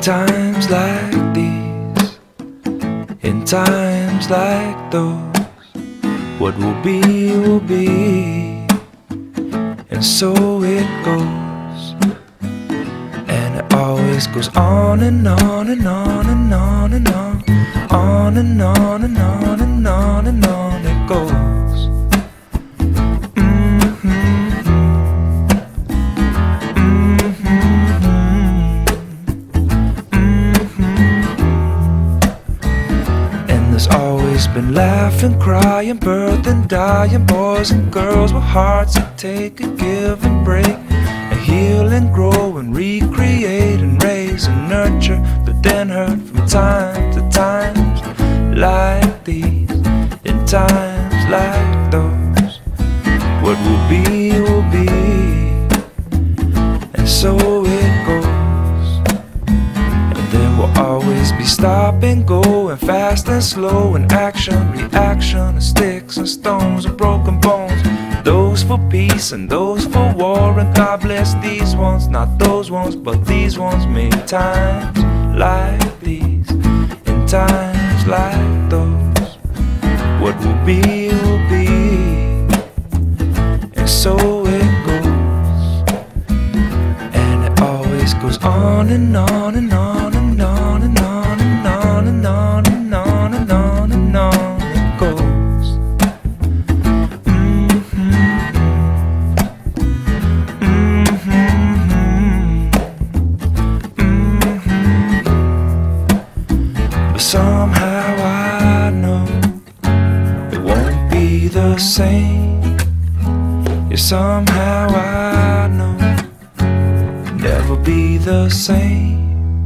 times like these, in times like those, what will be, and so it goes. And it always goes on and on and on and on and on, on and on and on and on and on it goes. There's always been laughing, crying, birthing, dying, boys and girls with hearts that take and give and break, and heal and grow and recreate and raise and nurture, but then hurt from time to times like these, in times like those. What will be, and so it goes. There will always be stop and go, and fast and slow, and action, reaction, and sticks and stones and broken bones. Those for peace and those for war, and God bless these ones, not those ones, but these ones made times like these, in times like those. What will be, and so it goes. And it always goes on and on and on. Somehow I know it won't be the same. Yeah, somehow I know it'll never be the same.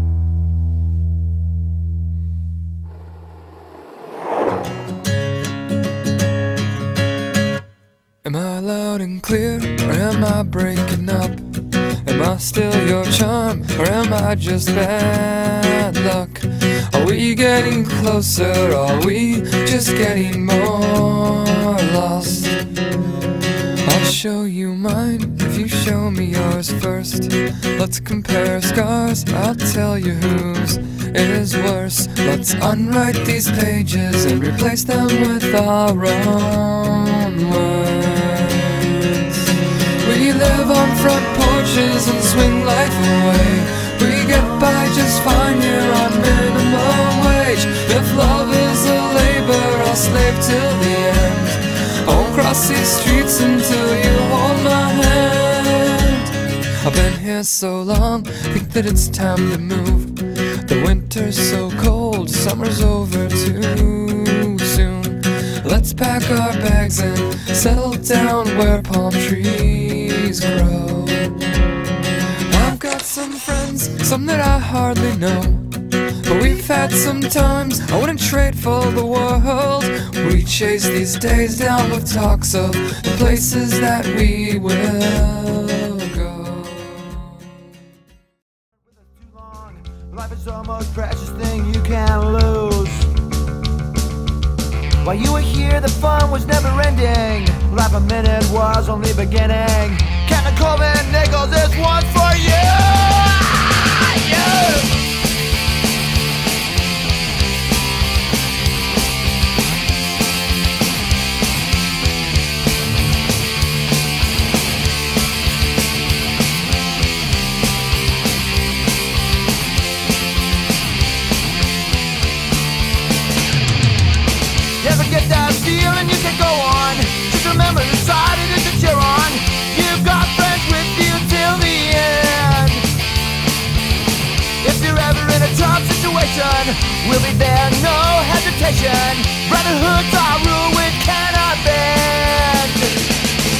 Am I loud and clear, or am I breaking up? Am I still your charm, or am I just bad luck? Are we getting closer, are we just getting more lost? I'll show you mine if you show me yours first. Let's compare scars, I'll tell you whose is worse. Let's unwrite these pages and replace them with our own words. We live on front porches and swing life away. We get by just fine here on minimum wage. If love is a labor, I'll slave till the end. I won't cross these streets until you hold my hand. I've been here so long, think that it's time to move. The winter's so cold, summer's over too soon. Let's pack our bags and settle down where palm trees grow. I've got some friends, some that I hardly know, but we've had some times I wouldn't trade for the world. We chase these days down with talks of the places that we will go. Life is the most precious thing you can lose. While you were here, the fun was never ending. Life a minute was only beginning. Captain Coleman Nichols, this one's for you. Get that feeling you can go on. Just remember the side it is that you're on. You've got friends with you till the end. If you're ever in a tough situation, we'll be there, no hesitation. Brotherhood's our rule, we cannot bend.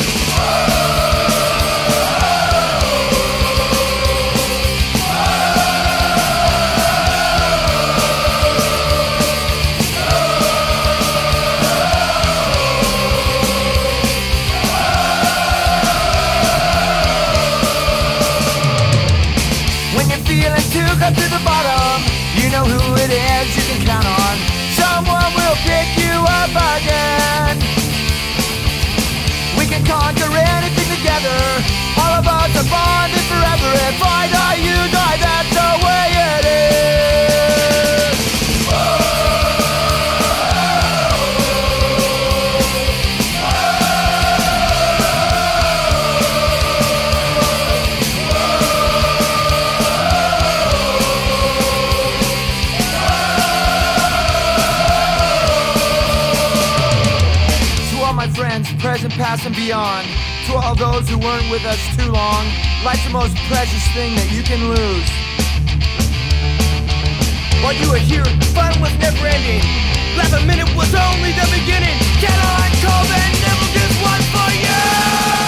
Up to the bottom, you know who it is you can count on. Someone will pick you up again. We can conquer anything together. All of us are bonded forever. If I die, you die, that's the way it is. past and beyond. To all those who weren't with us too long, life's the most precious thing that you can lose. While you were here, fun was never ending. Last a minute was only the beginning. Caroline Colvin never gives one for you.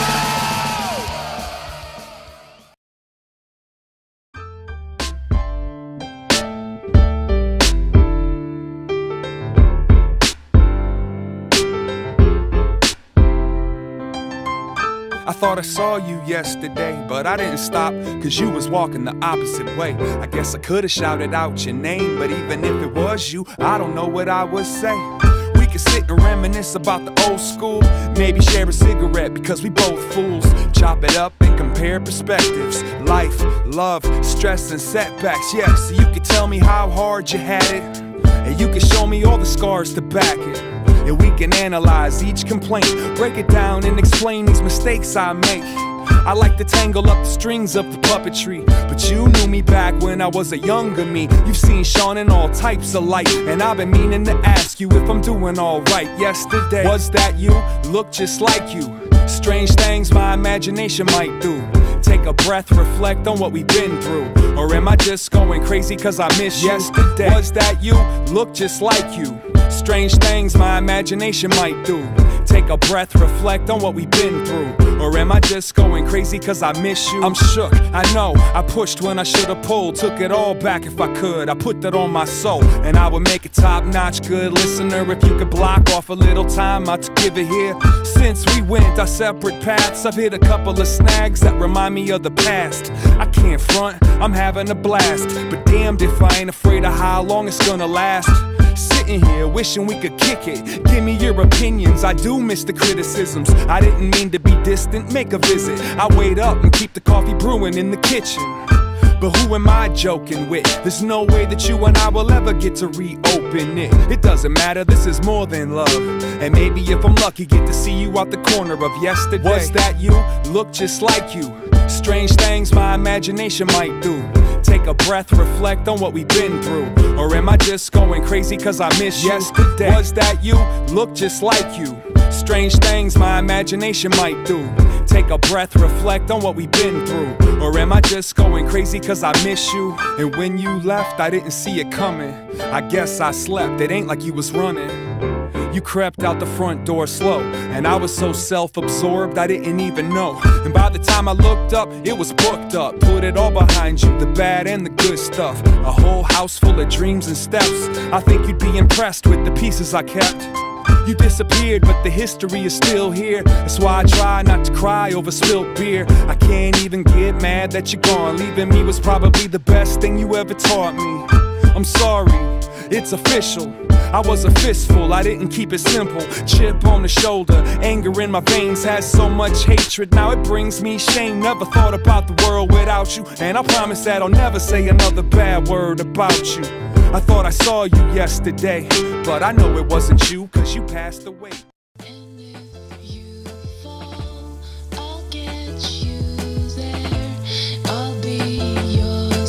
I thought I saw you yesterday, but I didn't stop, cause you was walking the opposite way. I guess I could've shouted out your name, but even if it was you, I don't know what I would say. We could sit and reminisce about the old school, maybe share a cigarette because we both fools. Chop it up and compare perspectives. Life, love, stress and setbacks, yeah. So you could tell me how hard you had it, and you could show me all the scars to back it. And we can analyze each complaint, break it down and explain these mistakes I make. I like to tangle up the strings of the puppetry, but you knew me back when I was a younger me. You've seen Sean in all types of light, and I've been meaning to ask you if I'm doing alright. Yesterday, was that you? Looked just like you. Strange things my imagination might do. Take a breath, reflect on what we've been through. Or am I just going crazy cause I miss you? Yesterday, was that you? Looked just like you. Strange things my imagination might do. Take a breath, reflect on what we've been through. Or am I just going crazy cause I miss you? I'm shook, I know, I pushed when I should've pulled. Took it all back if I could, I put that on my soul. And I would make a top-notch good listener if you could block off a little time out to give it here. Since we went our separate paths, I've hit a couple of snags that remind me of the past. I can't front, I'm having a blast, but damned if I ain't afraid of how long it's gonna last. Sitting here wishing we could kick it. Give me your opinions, I do miss the criticisms. I didn't mean to be distant, make a visit. I wait up and keep the coffee brewing in the kitchen. But who am I joking with? There's no way that you and I will ever get to reopen it. It doesn't matter, this is more than love. And maybe if I'm lucky, get to see you out the corner of yesterday. Was that you? Looked just like you. Strange things my imagination might do. Take a breath, reflect on what we've been through. Or am I just going crazy cause I miss you? Yesterday, was that you? Looked just like you. Strange things my imagination might do. Take a breath, reflect on what we've been through. Or am I just going crazy cause I miss you? And when you left, I didn't see it coming. I guess I slept, it ain't like you was running. You crept out the front door slow, and I was so self-absorbed I didn't even know. And by the time I looked up, it was booked up. Put it all behind you, the bad and the good stuff. A whole house full of dreams and steps. I think you'd be impressed with the pieces I kept. You disappeared, but the history is still here. That's why I try not to cry over spilled beer. I can't even get mad that you're gone. Leaving me was probably the best thing you ever taught me. I'm sorry, it's official. I was a fistful, I didn't keep it simple. Chip on the shoulder, anger in my veins has so much hatred. Now it brings me shame, never thought about the world without you. And I promise that I'll never say another bad word about you. I thought I saw you yesterday, but I know it wasn't you, cause you passed away. And if you fall, I'll get you there. I'll be your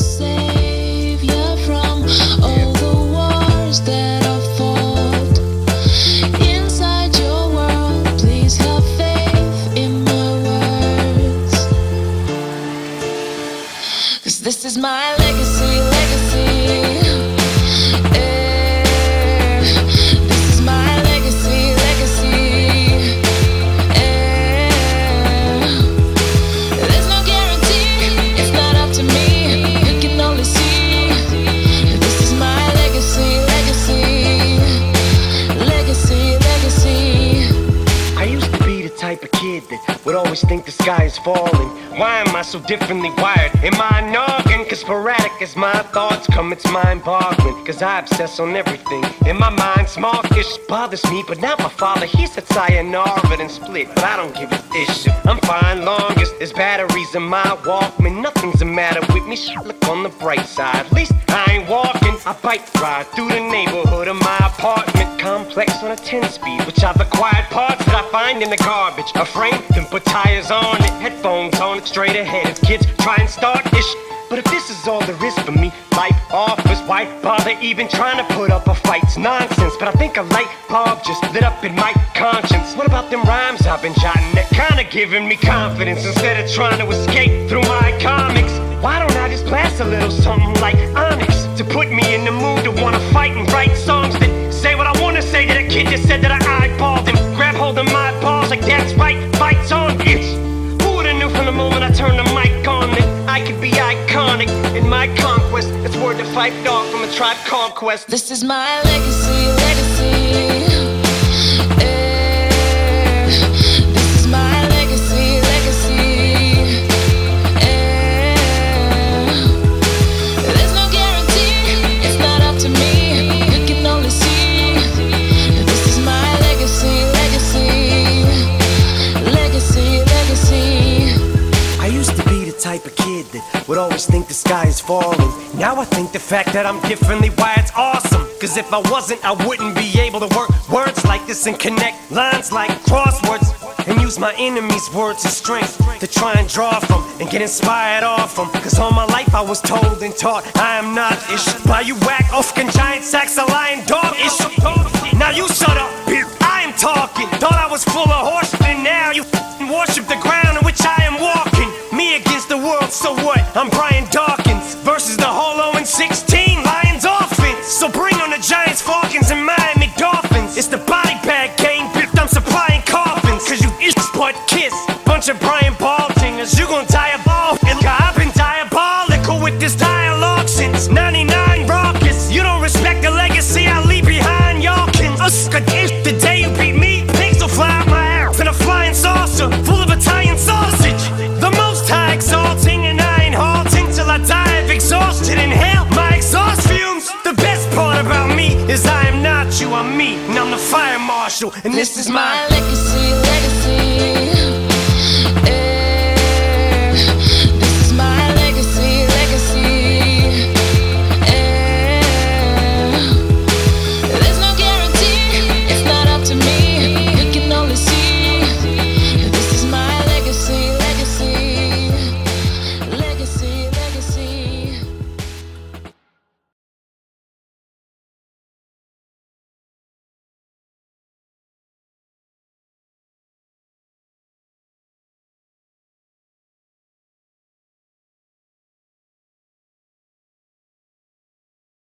savior from all the wars that I've fought. Inside your world, please have faith in my words. Cause this is my legacy, legacy. Would always think the sky is falling. Why am I so differently wired? Am I noggin? Cause sporadic as my thoughts come, it's mind-boggling. Cause I obsess on everything. In my mind, small-ish bothers me. But not my father, he said sayonara and split. But I don't give a issue. I'm fine longest. There's batteries in my Walkman. Nothing's the matter with me. Look on the bright side. At least I ain't walking. I bike ride through the neighborhood of my apartment complex on a 10-speed, which I've acquired parts that I find in the garbage. A frame, then put tires on it, headphones on it, straight ahead as kids try and start ish. But if this is all there is for me, life offers, why bother even trying to put up a fight? It's nonsense, but I think a light bulb just lit up in my conscience. What about them rhymes I've been jotting that kinda giving me confidence instead of trying to escape through my comics? Why don't I just blast a little something like Onyx to put me in the mood to wanna fight and write songs that say what I wanna say to that kid that said that I eyeballed him? Grab hold of my balls like that's right, fights on itch. Who would've knew from the moment I turned the mic on that I could be iconic in my conquest? It's word to Fife Dog from a Tribe Called Quest. This is my legacy, legacy. This is my legacy, legacy. There's no guarantee, it's not up to me. You can only see. This is my legacy, legacy. Legacy, legacy. I used to be the type of kid that would always think the sky is falling. Now I think the fact that I'm differently wired is awesome. Cause if I wasn't, I wouldn't be able to work words like this and connect lines like crosswords and use my enemies' words as strength to try and draw from and get inspired off them. Cause all my life I was told and taught I am not ish by you whack Ofkin giant sacks of lion dog ish. Now you shut up, I am talking. Thought I was full of horse, and now you worship the ground in which I am walking. Me against the world, so what? I'm Brian Dawkins versus the Holo and 16 Lions offense. So bring on the Giants, Falcons, and Miami Dolphins. It's the body bag game, I'm supplying coffins. Cause you ish but kiss, bunch of Brian Baltingers. You gon' die a ball, and I've been diabolical with this dialogue since 99 raucous. You don't respect the legacy I leave behind, y'all can the day you beat me, pigs will fly out my ass in a flying saucer full of Italian sausage. The most high exalting, and I ain't halting till I die of exhaustion. Inhale my exhaust fumes. The best part about me is I am not you, I'm me, and I'm the fire marshal, and this is my legacy.